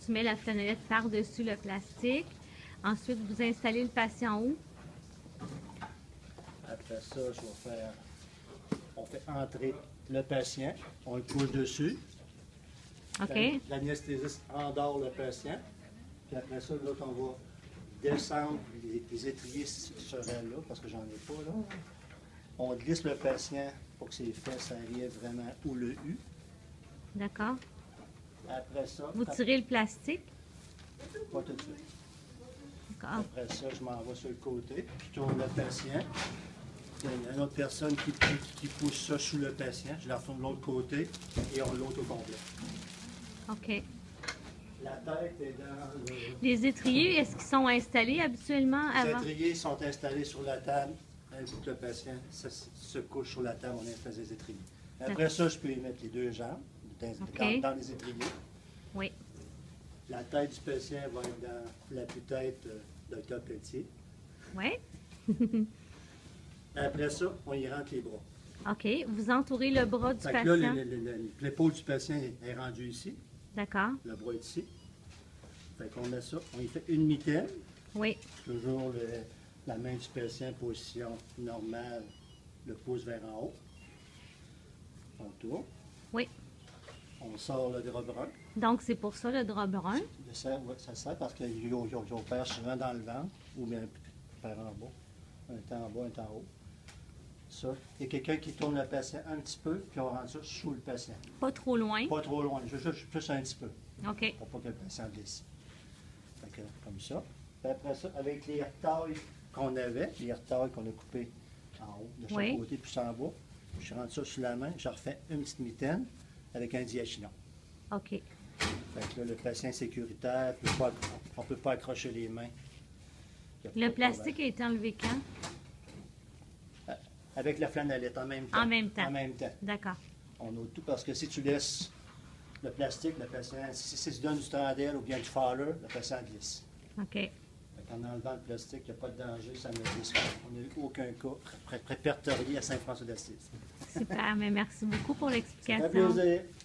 tu mets la flanellette par-dessus le plastique. Ensuite, vous installez le patient où? Après ça, je vais faire... On fait entrer le patient, on le couche dessus. OK. L'anesthésiste endort le patient. Puis après ça, l'autre, on va descendre. Les étriers seraient là, parce que j'en ai pas là. On glisse le patient pour que ses fesses arrivent vraiment où le U. D'accord. Après ça... Vous tirez le plastique? Pas tout de suite. D'accord. Après ça, je m'en vais sur le côté. Je tourne le patient. Il y a une autre personne qui pousse ça sous le patient. Je la retourne de l'autre côté et on l'autre au complet. OK. La tête est dans le... Les étriers, est-ce qu'ils sont installés habituellement Les avant? étriers sont installés sur la table. Pour que le patient se couche sur la table, on installe les étriers. Après ça, je peux y mettre les deux jambes dans les étriers. Oui. La tête du patient va être dans l'appui-tête de Dr. Pelletier. Oui. Après ça, on y rentre les bras. OK. Vous entourez le bras du Fait que patient. là, l'épaule du patient est rendue ici. D'accord. Le bras est ici. Fait qu'on met ça, on y fait une mitaine. Oui. Toujours la main du patient, position normale, le pouce vers en haut. On tourne. Oui. On sort le drap brun. Donc, c'est pour ça le drap brun. Ça sert parce qu'ils opèrent souvent dans le ventre ou bien par en bas. Un temps en bas, un temps en haut. Ça. Il y a quelqu'un qui tourne le patient un petit peu, puis on rentre ça sous le patient. Pas trop loin. Pas trop loin, juste un petit peu. OK. Pour pas que le patient glisse. Fait que, comme ça. Puis après ça, avec les retailles qu'on avait, les retailles qu'on a coupées en haut, de chaque côté, puis en bas, je rentre ça sous la main, je refais une petite mitaine avec un diachinon. OK. Fait que là, le patient est sécuritaire, on ne peut pas accrocher les mains. Le plastique a été enlevé quand? Avec la flanellette, en même temps. En même temps. En même temps. D'accord. On a tout, parce que si tu laisses le plastique, le patient, si tu donnes du Trandel ou bien du Fowler, le patient glisse. OK. En enlevant le plastique, il n'y a pas de danger, ça ne glisse pas. On n'a eu aucun cas répertorié à Saint-François d'Assise. Super, mais merci beaucoup pour Ça fait l'explication. plaisir.